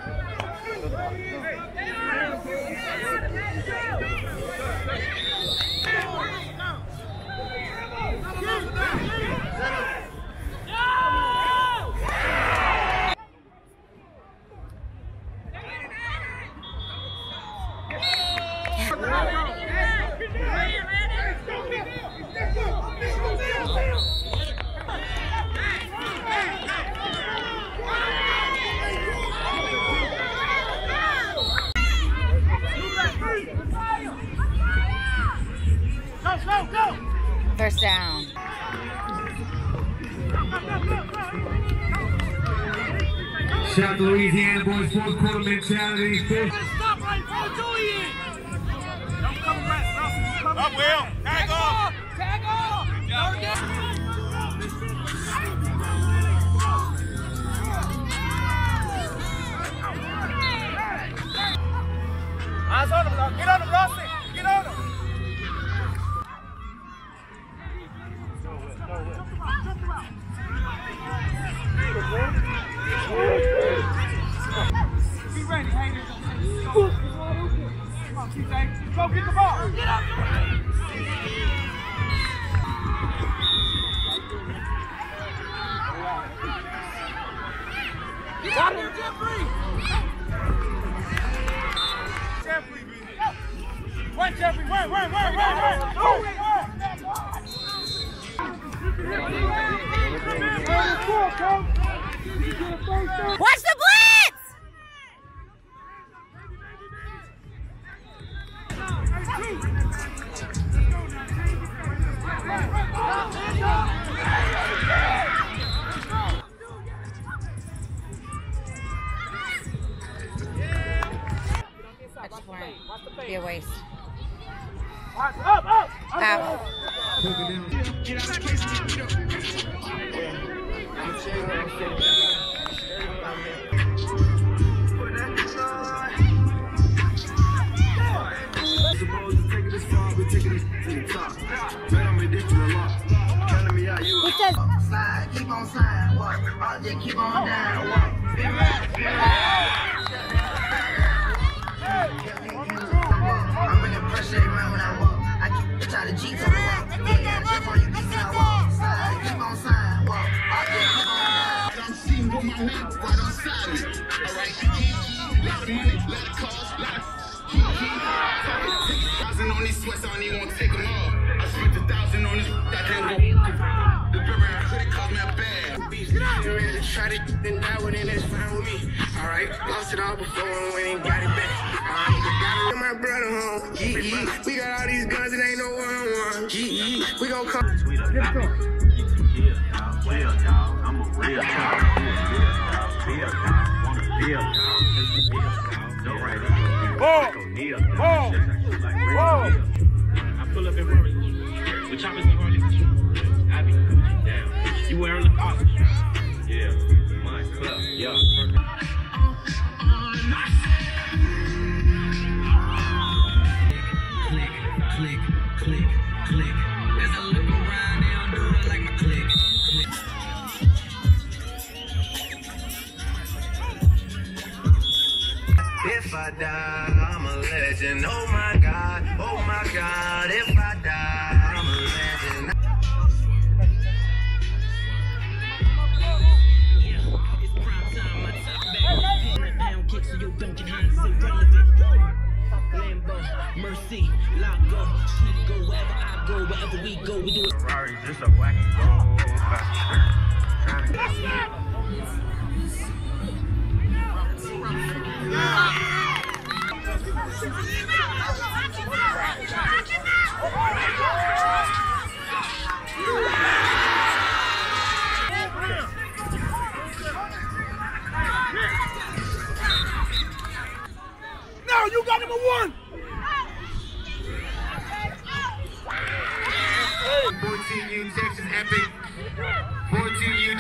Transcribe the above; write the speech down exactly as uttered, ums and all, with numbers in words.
First down. Shout to Louisiana boys, fourth quarter mentality. Stop right before Julian. Don't come back. Up, Will. Tag off. Tag off. Third down. Eyes on him, get on him, Rossi. Get on him. Be ready, haters. Come on, T J. Go get the ball. Get up. Got him, Jeffrey. Jeffrey, baby. Wait, Jeffrey. Wait, wait, wait, wait, wait. Oh, wait, Watch the blitz! Be a waste. Up, up, up. Out. He says, slide, keep on sliding, walk. I'll just keep on down, walk. I'm bringing pressure around when I walk. I keep trying to G to the walk. Yeah, jump on you, keep on walk. Slide, keep on sliding, walk. I'll just keep on down. I'm seeing with my hand right on side of it. All right, key, lot of money, lot of cars, lot of key, key. Thousand on these sweats, I don't even want to take them off. I spent a thousand on this, I can't go. The river, I couldn't cause me a bad. You ready to try to then die with it, that's fine with me. Alright, lost it all before and went and got it back. Alright, my brother home. Yee yee. We got all these guns and ain't no one on one. Yee yee. We gon' come. Let's go. Real dog, real dog. I'm a real dog. Real dog. Want a real dog. Real dog. Don't write it. Ball. Ball. Ball. I pull up in Murray. With choppers and Harley. I be cooching down. You wearing the collar? Yeah. My club. Yeah. Click, click, click, click. As I look around, they don't do it like my click, click. If I die, I'm a legend. Oh my God, oh my God. If I die, I'm a legend. Mercy, lock go, sneak go wherever I go, wherever we go, we do it. Ferrari, just a wacky go. No, you got number one. fourteen U Texas Epic. fourteen U.